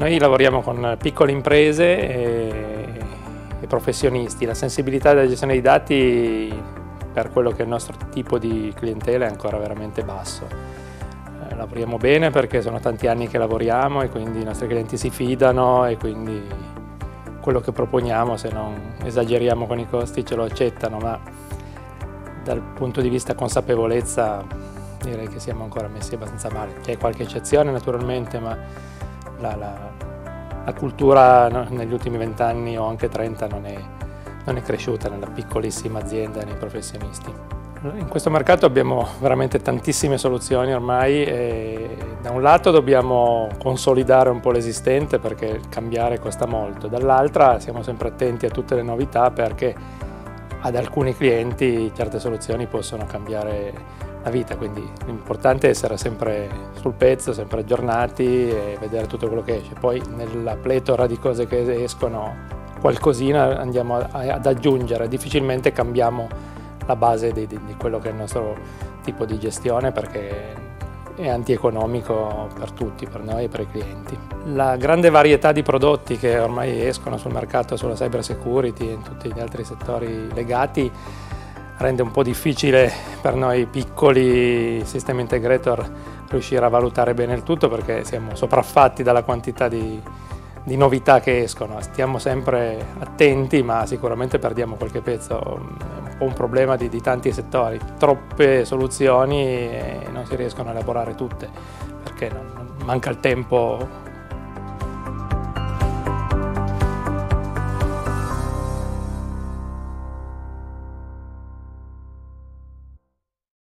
Noi lavoriamo con piccole imprese e professionisti. La sensibilità della gestione dei dati per quello che è il nostro tipo di clientela è ancora veramente basso. Lavoriamo bene perché sono tanti anni che lavoriamo e quindi i nostri clienti si fidano e quindi quello che proponiamo, se non esageriamo con i costi, ce lo accettano, ma dal punto di vista consapevolezza direi che siamo ancora messi abbastanza male. C'è qualche eccezione naturalmente, ma la cultura negli ultimi 20 anni o anche 30 non è cresciuta nella piccolissima azienda e nei professionisti. In questo mercato abbiamo veramente tantissime soluzioni ormai e da un lato dobbiamo consolidare un po' l'esistente perché cambiare costa molto, dall'altra siamo sempre attenti a tutte le novità perché ad alcuni clienti certe soluzioni possono cambiare la vita, quindi l'importante è essere sempre sul pezzo, sempre aggiornati e vedere tutto quello che esce. Poi nella pletora di cose che escono qualcosina andiamo ad aggiungere, difficilmente cambiamo la base di quello che è il nostro tipo di gestione perché è antieconomico per tutti, per noi e per i clienti. La grande varietà di prodotti che ormai escono sul mercato sulla cyber security e in tutti gli altri settori legati rende un po' difficile per noi piccoli system integrator riuscire a valutare bene il tutto perché siamo sopraffatti dalla quantità di novità che escono. Stiamo sempre attenti, ma sicuramente perdiamo qualche pezzo. È un po' un problema di tanti settori, troppe soluzioni e non si riescono a elaborare tutte perché manca il tempo